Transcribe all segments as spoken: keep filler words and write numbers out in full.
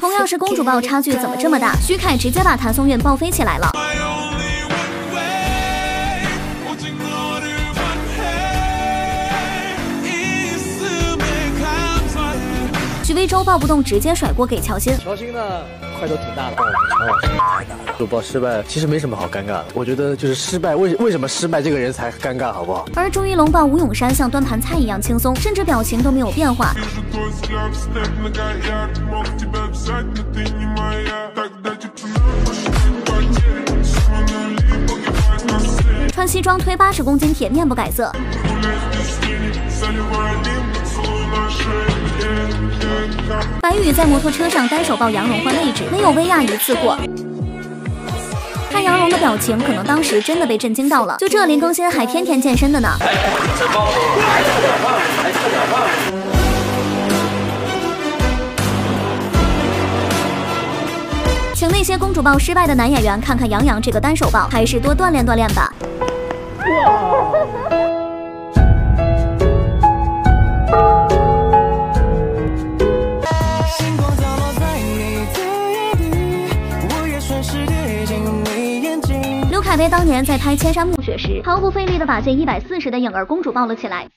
同样是公主抱，差距怎么这么大？徐凯直接把谭松韵抱飞起来了。 许魏洲抱不动，直接甩锅给乔欣。 乔欣呢，块头挺大的，但我们乔老师太大了。主抱失败，其实没什么好尴尬的。我觉得就是失败，为为什么失败这个人才尴尬，好不好？ 而朱一龙抱吴永山像端盘菜一样轻松，甚至表情都没有变化。穿西装推八十公斤铁，面不改色。 白宇在摩托车上单手抱杨蓉换位置，没有薇娅一次过。看杨蓉的表情，可能当时真的被震惊到了。就这林更新还天天健身的呢。请那些公主抱失败的男演员看看杨洋这个单手抱，还是多锻炼锻炼吧。刘恺威当年在拍《千山暮雪》时，毫不费力的把近一百四十的颖儿公主抱了起来。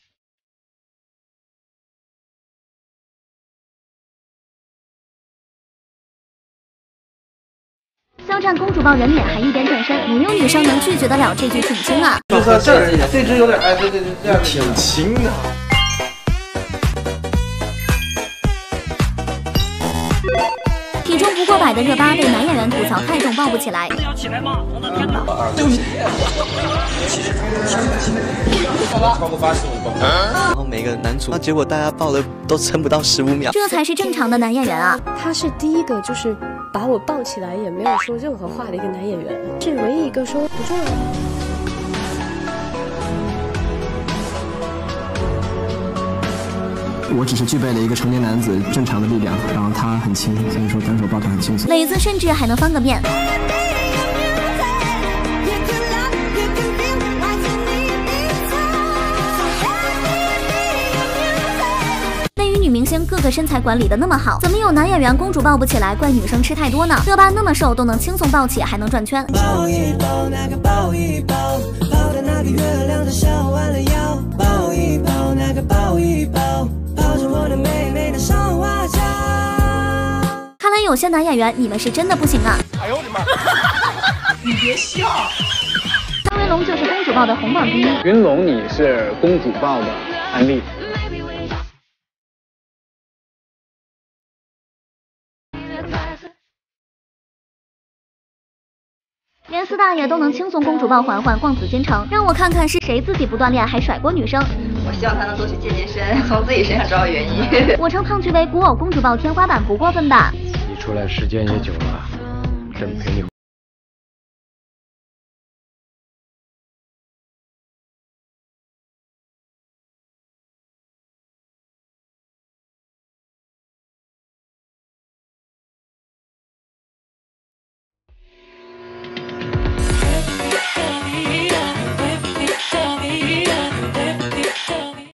肖战公主抱人脸还一边转身，没有女生能拒绝得了这句挺轻啊！ 就是这儿，这只有点，哎，对对对，这样挺轻的。 体重不过百的热巴被男演员吐槽太重抱不起来。 要起来吗？我的天哪！ 对不起。超过八十五磅。 然后每个男主，结果大家抱的都撑不到十五秒。 这才是正常的男演员啊！ 他是第一个就是把我抱起来也没有说任何话的一个男演员，是唯一一个说不重要。 我只是具备了一个成年男子正常的力量，然后他很轻，所以说单手抱他很轻松。 磊子甚至还能翻个面。内娱女明星个个身材管理的那么好，怎么有男演员公主抱不起来？怪女生吃太多呢。热巴那么瘦都能轻松抱起，还能转圈。抱一抱那个抱一抱，抱的那个月亮的小弯了腰。抱一抱那个抱一抱。 我的妹妹的上花轿。看来有些男演员，你们是真的不行啊！ 哎呦我的妈！你别笑。 张云龙就是公主抱的红榜第一。 云龙，你是公主抱的案例。 连四大爷都能轻松公主抱环环逛紫禁城，让我看看是谁自己不锻炼还甩锅女生。 我希望他能多去健健身，从自己身上找找原因。 我称胖剧为古偶公主抱天花板不过分吧？ 你出来时间也久了，真陪你。